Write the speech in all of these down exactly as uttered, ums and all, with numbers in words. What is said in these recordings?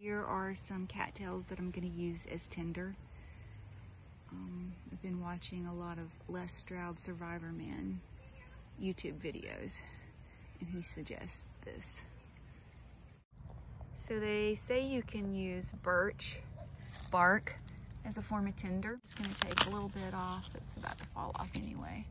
Here are some cattails that I'm going to use as tinder. Um, I've been watching a lot of Les Stroud Survivor Man YouTube videos, and he suggests this. So they say you can use birch bark as a form of tinder. Just going to take a little bit off. It's about to fall off anyway.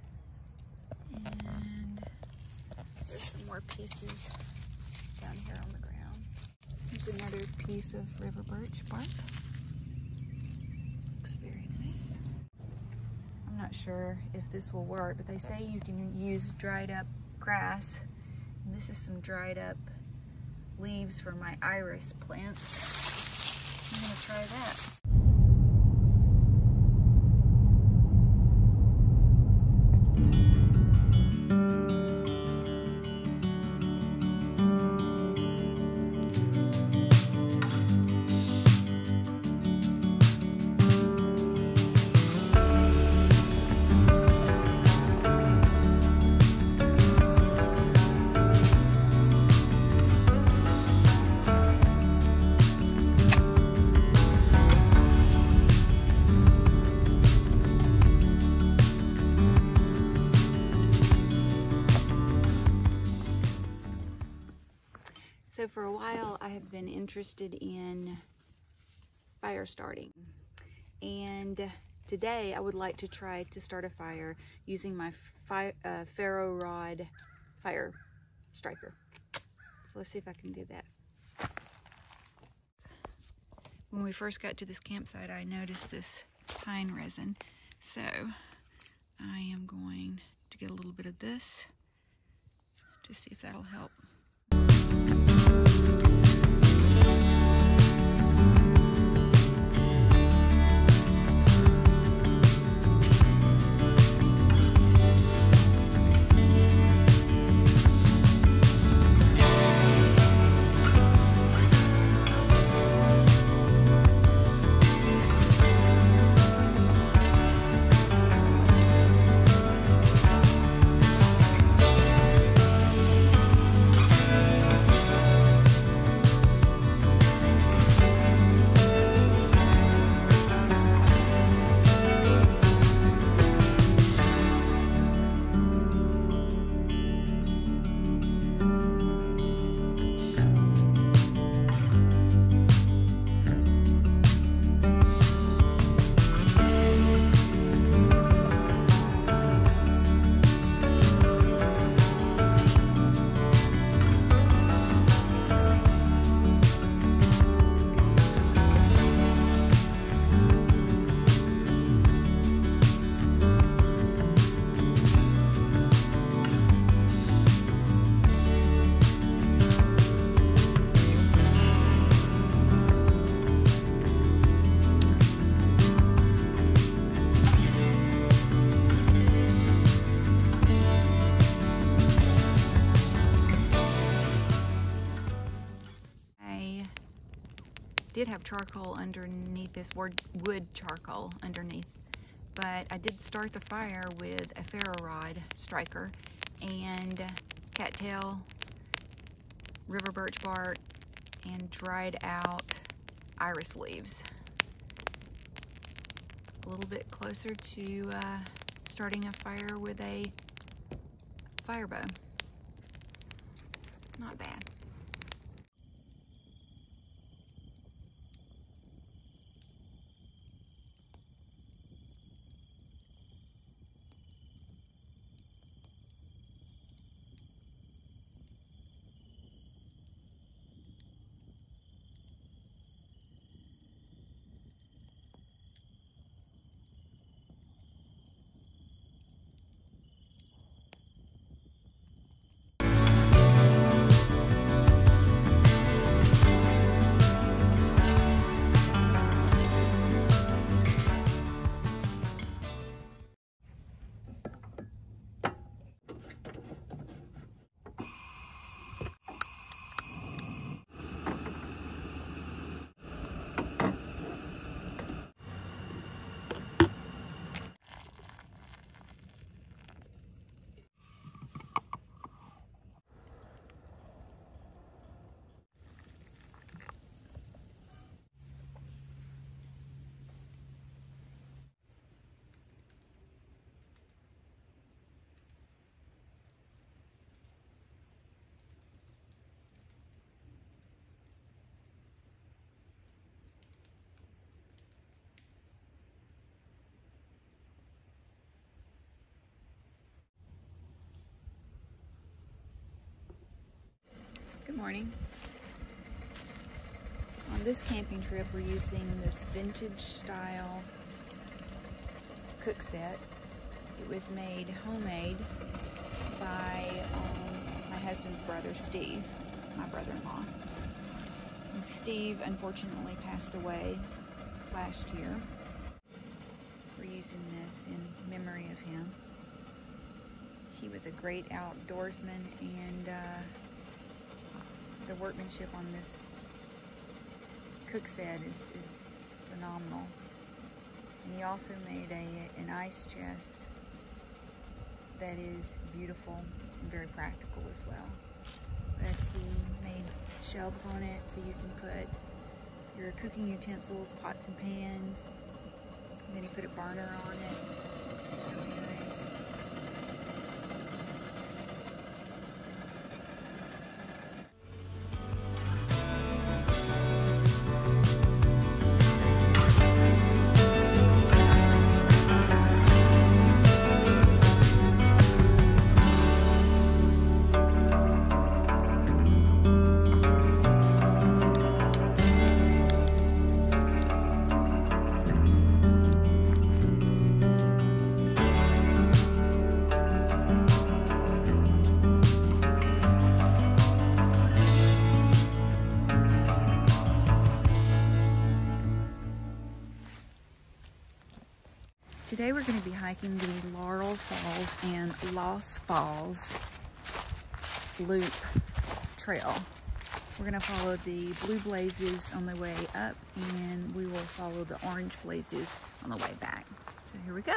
And there's some more pieces down here on the ground. Here's another piece of river birch bark. Looks very nice. I'm not sure if this will work, but they say you can use dried up grass. And this is some dried up leaves for my iris plants. I'm gonna try that. So for a while I have been interested in fire starting, and today I would like to try to start a fire using my fire, uh, ferro rod fire striker. So let's see if I can do that. When we first got to this campsite, I noticed this pine resin, so I am going to get a little bit of this to see if that'll help. Did have charcoal underneath this, wood charcoal underneath, but I did start the fire with a ferro rod striker and cattail, river birch bark, and dried out iris leaves. A little bit closer to uh, starting a fire with a fire bow. Not bad. Good morning. On this camping trip, we're using this vintage style cook set. It was made homemade by um, my husband's brother, Steve, my brother-in-law. And Steve unfortunately passed away last year. We're using this in memory of him. He was a great outdoorsman, and uh, the workmanship on this cook set is, is phenomenal. And he also made a, an ice chest that is beautiful and very practical as well. But he made shelves on it so you can put your cooking utensils, pots and pans. And then he put a burner on it. It's really nice. Today we're going to be hiking the Laurel Falls and Lost Falls Loop Trail. We're going to follow the blue blazes on the way up, and we will follow the orange blazes on the way back. So here we go.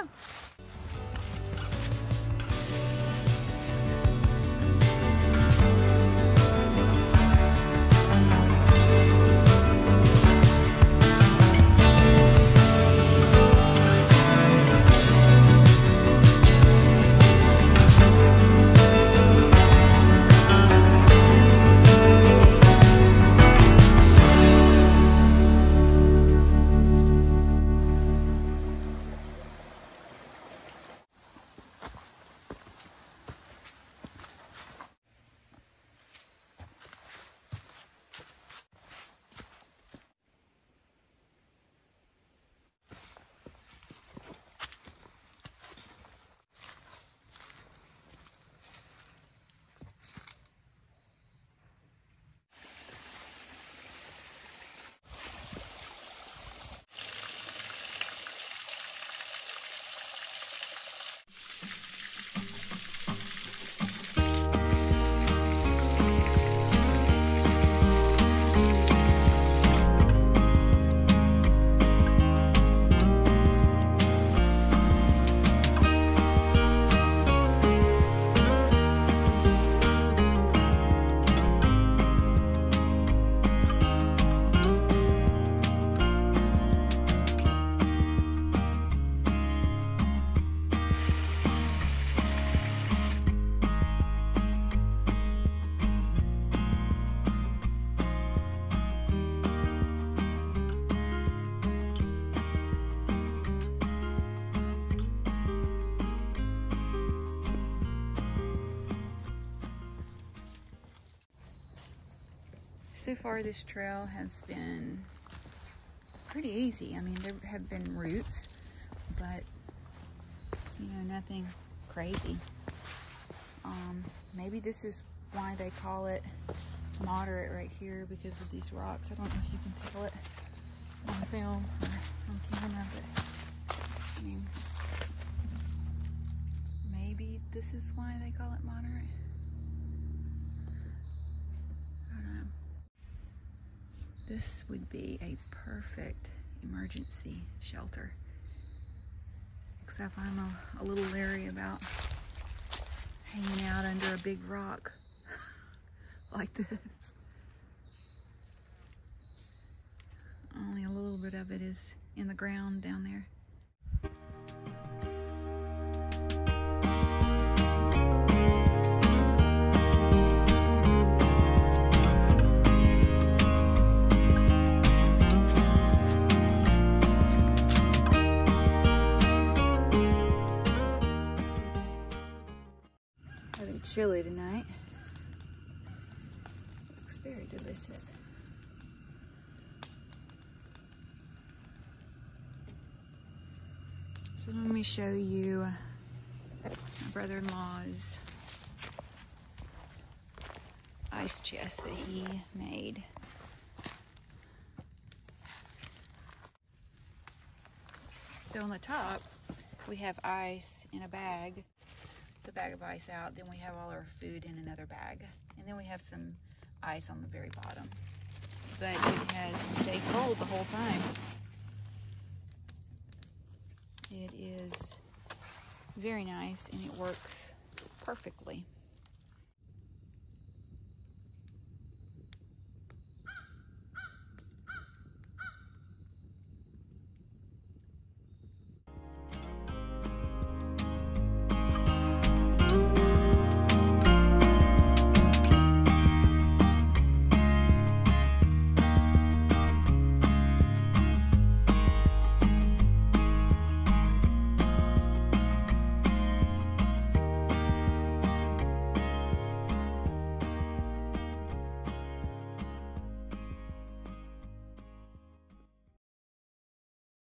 So far this trail has been pretty easy. I mean, there have been roots, but you know, nothing crazy. Um, maybe this is why they call it moderate right here, because of these rocks. I don't know if you can tell it on film or on camera, but I mean, maybe this is why they call it moderate. This would be a perfect emergency shelter, except I'm a, a little leery about hanging out under a big rock like this. Only a little bit of it is in the ground down there. Chilly tonight. So let me show you my brother-in-law's ice chest that he made. So on the top, we have ice in a bag, the bag of ice out, then we have all our food in another bag, and then we have some ice on the very bottom. But it has stayed cold the whole time. It is very nice and it works perfectly.